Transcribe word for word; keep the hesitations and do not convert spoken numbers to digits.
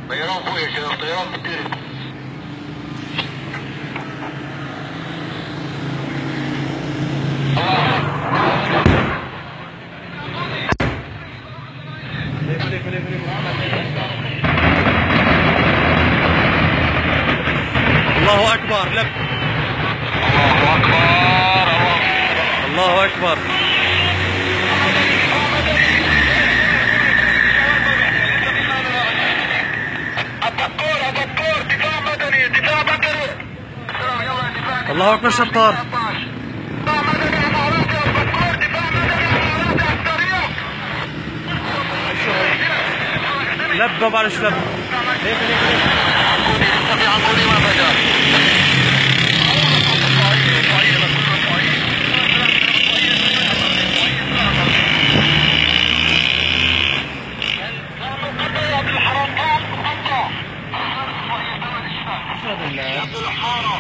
طيران فوق يا شباب، طيران بتدرب. الله أكبر. لب. الله أكبر. الله أكبر. الدكتور الدكتور دفاع مدني دفاع مدني. الله أكبر شطار. دفاع مدني إماراتي الدكتور دفاع مدني إماراتي عسكرية. لب معلش لب. عنقودي عنقودي ما فجر.